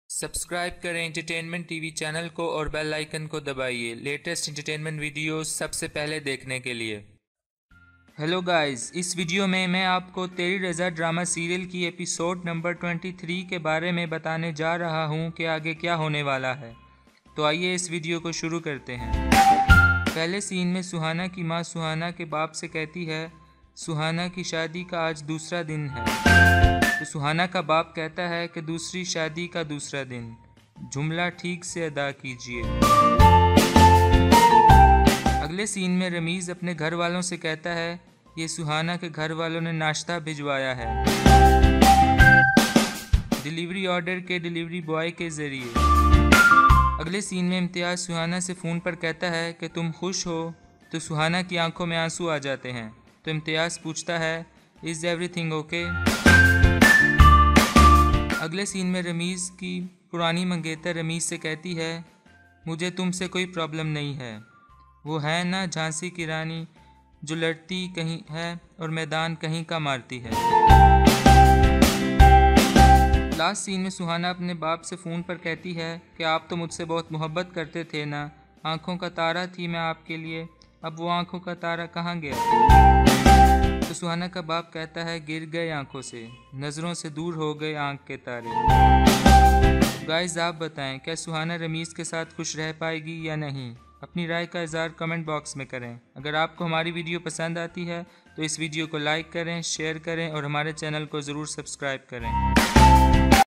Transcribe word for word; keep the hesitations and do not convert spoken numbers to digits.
Subscribe करें entertainment TV channel को और बेल आइकन को दबाइए लेटेस्ट एंटरटेनमेंट वीडियोस सबसे पहले देखने के लिए। हेलो गाइस, इस वीडियो में मैं आपको तेरी रज़ा ड्रामा सीरियल की एपिसोड नंबर तेईस के बारे में बताने जा रहा हूं कि आगे क्या होने वाला है। तो आइए इस वीडियो को शुरू करते हैं। पहले सीन में सुहाना की मां सुहाना के बाप से कहती है, सुहाना की शादी का आज दूसरा दिन है। तो सुहाना का बाप कहता है कि दूसरी शादी का दूसरा दिन, जुमला ठीक से अदा कीजिए। अगले सीन में रमीज़ अपने घर वालों से कहता है, ये सुहाना के घर वालों ने नाश्ता भिजवाया है डिलीवरी ऑर्डर के डिलीवरी बॉय के ज़रिए। अगले सीन में इम्तियाज़ सुहाना से फ़ोन पर कहता है कि तुम खुश हो। तो सुहाना की आंखों में आंसू आ जाते हैं। तो इम्तियाज़ पूछता है, इज़ एवरीथिंग ओके? अगले सीन में रमीज़ की पुरानी मंगेतर रमीज़ से कहती है, मुझे तुमसे कोई प्रॉब्लम नहीं है। वो है ना झांसी की रानी जो लड़ती कहीं है और मैदान कहीं का मारती है। लास्ट सीन में सुहाना अपने बाप से फ़ोन पर कहती है कि आप तो मुझसे बहुत मोहब्बत करते थे ना, आँखों का तारा थी मैं आपके लिए, अब वो आँखों का तारा कहाँ गया? तो सुहाना का बाप कहता है, गिर गए आँखों से, नज़रों से दूर हो गए आँख के तारे। गाइस, आप बताएं, क्या सुहाना रमीज़ के साथ खुश रह पाएगी या नहीं? अपनी राय का इज़हार कमेंट बॉक्स में करें। अगर आपको हमारी वीडियो पसंद आती है तो इस वीडियो को लाइक करें, शेयर करें और हमारे चैनल को ज़रूर सब्सक्राइब करें।